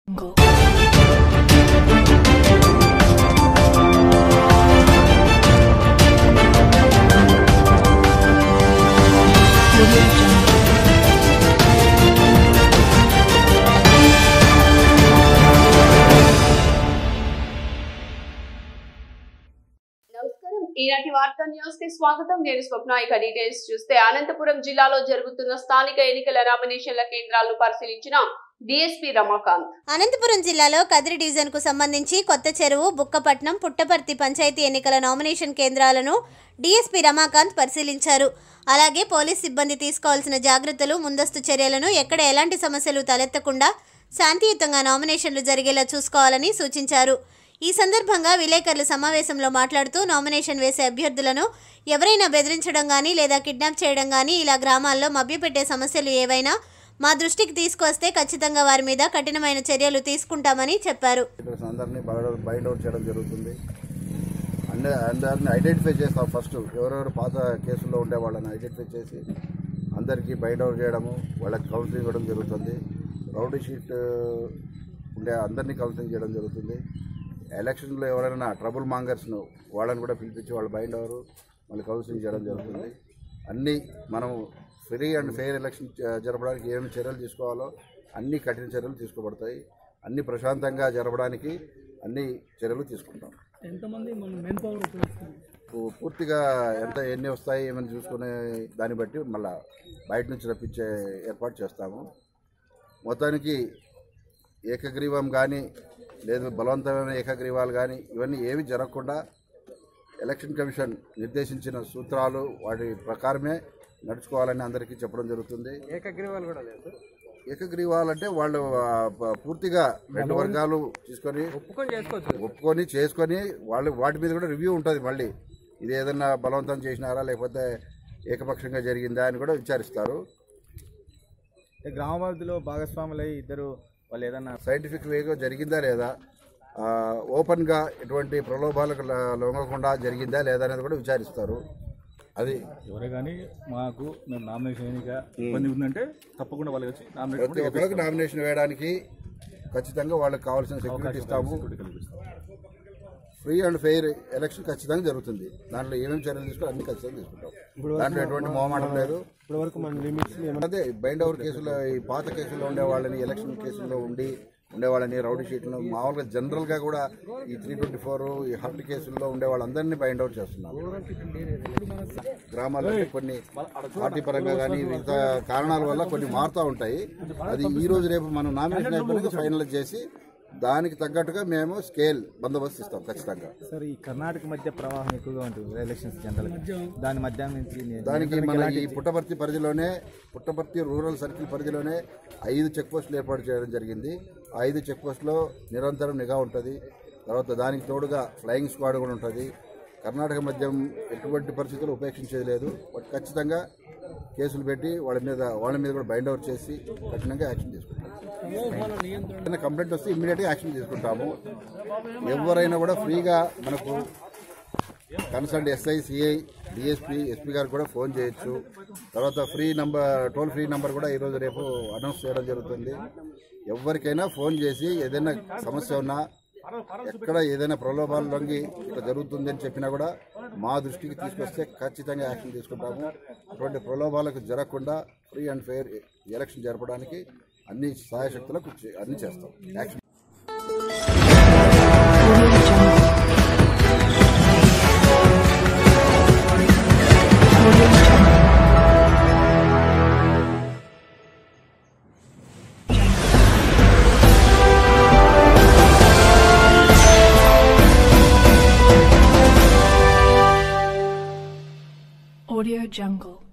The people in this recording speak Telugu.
Jungle. ఈనాటి వార్తా న్యూస్ కి స్వాగతం. నేను స్వప్న. ఇక డీటెయిల్స్ చూస్తే అనంతపురం జిల్లాలో జరుగుతున్న స్థానిక ఎన్నికల నామినేషన్ల కేంద్రాలను పరిశీలించిన డీఎస్పీ రమాకాంత్. అనంతపురం జిల్లాలో కదిరి డివిజన్ కు సంబంధించి కొత్త చెరువు, బుక్కపట్నం, పుట్టపర్తి పంచాయతీ ఎన్నికల నామినేషన్ కేంద్రాలను డీఎస్పీ రమాకాంత్ పరిశీలించారు. అలాగే పోలీస్ సిబ్బంది తీసుకోవాల్సిన జాగ్రత్తలు, ముందస్తు చర్యలను, ఎక్కడ ఎలాంటి సమస్యలు తలెత్తకుండా శాంతియుతంగా నామినేషన్లు జరిగేలా చూసుకోవాలని సూచించారు. ఈ సందర్భంగా విలేకరుల సమావేశంలో మాట్లాడుతూ నామినేషన్ వేసే అభ్యర్థులను ఎవరైనా బెదిరించడం గానీ లేదా కిడ్నాప్ చేయడం గానీ, ఇలా గ్రామాల్లో మభ్యపెట్టే సమస్యలు ఏవైనా మా దృష్టికి తీసుకొస్తే ఖచ్చితంగా వారి మీద కఠినమైన చర్యలు తీసుకుంటామని చెప్పారు. అందరినీ బైండ్ అవుట్ చేయడం జరుగుతుంది. అందరినీ ఐడెంటిఫై చేస్తాం. ఫస్ట్ ఎవరెవరు పాత కేసుల్లో ఉండే వాళ్ళని ఐడెంటిఫై చేసి అందరికీ బైండ్ అవుట్ చేయడము, వాళ్ళకి కౌన్సిలింగ్ ఇవ్వడం జరుగుతుంది. రౌడీ షీట్ ఉండే అందరినీ కౌన్సిలింగ్ చేయడం జరుగుతుంది. ఎలక్షన్లో ఎవరైనా ట్రబుల్ మాంగర్స్ను వాళ్ళని కూడా పిలిపించి వాళ్ళు బైండ్ అవరు, మళ్ళీ కౌన్సిలింగ్ చేయడం జరుగుతుంది. అన్నీ మనం ఫ్రీ అండ్ ఫెయిర్ ఎలక్షన్ జరపడానికి ఏమేమి చర్యలు తీసుకోవాలో అన్ని కఠిన చర్యలు తీసుకోబడతాయి. అన్ని ప్రశాంతంగా జరపడానికి అన్ని చర్యలు తీసుకుంటాం. ఎంతమంది మెన్ పవర్ పూర్తిగా ఎన్ని వస్తాయి ఏమని చూసుకునే దాన్ని బట్టి మళ్ళీ బయట నుంచి రప్పించే ఏర్పాటు చేస్తాము. మొత్తానికి ఏకగ్రీవం కానీ లేదు బలవంతమైన ఏకగ్రీవాలు కానీ ఇవన్నీ ఏవి జరగకుండా ఎలక్షన్ కమిషన్ నిర్దేశించిన సూత్రాలు వాటి ప్రకారమే నడుచుకోవాలని అందరికీ చెప్పడం జరుగుతుంది. ఏకగ్రీవాలు కూడా లేదు. ఏకగ్రీవాలు అంటే వాళ్ళు పూర్తిగా రెండు వర్గాలు తీసుకొని ఒప్పుకొని చేసుకొని వాళ్ళు వాటి మీద కూడా రివ్యూ ఉంటుంది. మళ్ళీ ఇది ఏదన్నా బలవంతం చేసినారా లేకపోతే ఏకపక్షంగా జరిగిందా అని కూడా విచారిస్తారు. గ్రామాభివృద్ధిలో భాగస్వాములై ఇద్దరు వాళ్ళు ఏదన్నా సైంటిఫిక్ వేగా జరిగిందా లేదా, ఓపెన్గా ఎటువంటి ప్రలోభాలకు లొంగకుండా జరిగిందా లేదా అనేది కూడా విచారిస్తారు. అది ఎవరే కానీ మేము నామినేషన్ ఇబ్బంది ఉందంటే తప్పకుండా వాళ్ళకి వచ్చి ప్రతి ఒక్కరికి నామినేషన్ వేయడానికి ఖచ్చితంగా వాళ్ళకి కావాల్సిన సెక్యూరిటీ ఇస్తాము. ఫ్రీ అండ్ ఫెయిర్ ఎలక్షన్ ఖచ్చితంగా జరుగుతుంది. దాంట్లో ఏమేమి చర్యలు తీసుకుని అన్ని ఖచ్చితంగా తీసుకుంటాం. దాంట్లో ఎటువంటి మొహమాటం లేదు. ఇప్పటివరకు మన లిమిట్స్ అదే బైండ్ ఓవర్ కేసులో ఈ పాత కేసుల్లో ఉండేవాళ్ళని, ఎలక్షన్ కేసుల్లో ఉండేవాళ్ళని, రౌడీ షీట్లను మామూలుగా జనరల్గా కూడా ఈ 324 ఈ హర్ట్ కేసుల్లో ఉండే వాళ్ళందరినీ బైండ్ అవుట్ చేస్తున్నాం. గ్రామాల్లో కొన్ని పార్టీ పరంగా కానీ వివిధ కారణాల వల్ల కొన్ని మారుతూ ఉంటాయి. అది ఈ రోజు రేపు మనం నామినేషన్ అయిపోయినాక ఫైనలైజ్ చేసి దానికి తగ్గట్టుగా మేము స్కేల్ బందోబస్తు ఇస్తాం ఖచ్చితంగా. సార్, ఈ కర్ణాటక మధ్య ప్రవాహం ఎక్కువగా ఉంటుంది ఎలక్షన్స్ జనరల్. దాని మధ్య నుంచి దానికి మన ఈ పుట్టపర్తి రూరల్ సర్కిల్ పరిధిలోనే 5 చెక్ పోస్టులు ఏర్పాటు చేయడం జరిగింది. 5 చెక్ పోస్టులో నిరంతరం నిఘా ఉంటుంది. తర్వాత దానికి తోడుగా ఫ్లయింగ్ స్క్వాడ్ కూడా ఉంటుంది. కర్ణాటక మద్యం ఎటువంటి పరిస్థితుల్లో ఉపేక్షించేది లేదు. బట్ ఖచ్చితంగా కేసులు పెట్టి వాళ్ళ మీద కూడా బైండ్ అవుట్ చేసి కఠినంగా యాక్షన్ తీసుకుంటాం. ఏదైనా కంప్లైంట్ వస్తే ఇమ్మీడియట్గా యాక్షన్ తీసుకుంటాము. ఎవరైనా కూడా ఫ్రీగా మనకు concern SI, CI, DSP, SP గారు కూడా ఫోన్ చేయొచ్చు. తర్వాత టోల్ ఫ్రీ నంబర్ కూడా ఈరోజు రేపు అనౌన్స్ చేయడం జరుగుతుంది. ఎవరికైనా ఫోన్ చేసి ఏదైనా సమస్య ఉన్నా, ఎక్కడ ఏదైనా ప్రలోభాలు లొంగి ఇట్లా జరుగుతుంది అని చెప్పినా కూడా మా దృష్టికి తీసుకొస్తే ఖచ్చితంగా యాక్షన్ తీసుకుంటాము. అటువంటి ప్రలోభాలకు జరగకుండా ఫ్రీ అండ్ ఫెయిర్ ఎలక్షన్ జరపడానికి అన్ని సహాయశక్తులకు అన్ని చేస్తాం. Action Audio Jungle.